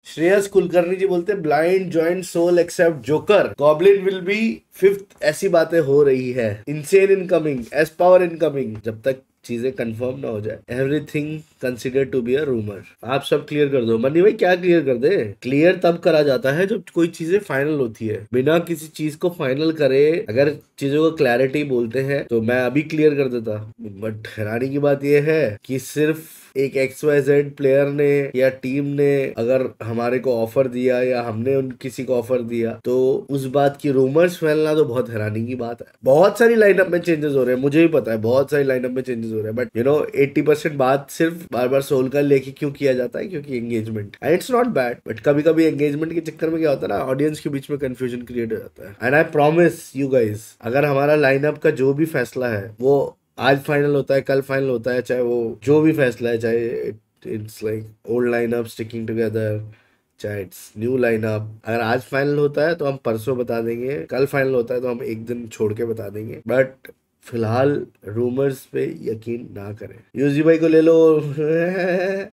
श्रेयस कुलकर्णी जी बोलते हैं Blind joint Soul except Joker, Goblin will be fifth, ऐसी बातें हो रही है। Insane incoming, S power incoming. जब तक चीजें कंफर्म ना हो जाए, everything consider to be a rumour. आप सब क्लियर कर दो। मनी भाई क्या क्लियर कर दे? क्लियर तब करा जाता है जब कोई चीजें फाइनल होती है। बिना किसी चीज को फाइनल करे अगर चीजों को क्लैरिटी बोलते हैं तो मैं अभी क्लियर कर देता। बट हैरानी की बात यह है कि सिर्फ एक XYZ प्लेयर ने या टीम ने अगर हमारे को ऑफर दिया या हमने उन किसी को ऑफर दिया तो उस बात की रूमर्स फैलना तो बहुत हैरानी की बात है। बहुत सारी लाइनअप में चेंजेस हो रहे हैं, मुझे भी पता है बहुत सारी लाइनअप में चेंजेस हो रहे हैं, बट 80% बात सिर्फ बार बार सोल का लेके क्यों किया जाता है? क्योंकि engagement, and it's not bad, but कभी कभी एंगेजमेंट के चक्कर में क्या होता है ना, ऑडियंस के बीच में कंफ्यूजन क्रिएट हो जाता है। And I promise you guys, अगर हमारा लाइनअप का जो भी फैसला है वो आज फाइनल होता है, कल फाइनल होता है, चाहे वो जो भी फैसला है, चाहे it's like old lineup sticking together, चाहे इट्स न्यू लाइनअप, अगर आज फाइनल होता है तो हम परसों बता देंगे, कल फाइनल होता है तो हम एक दिन छोड़ के बता देंगे, बट फिलहाल रूमर्स पे यकीन ना करें। यूजी भाई को ले लो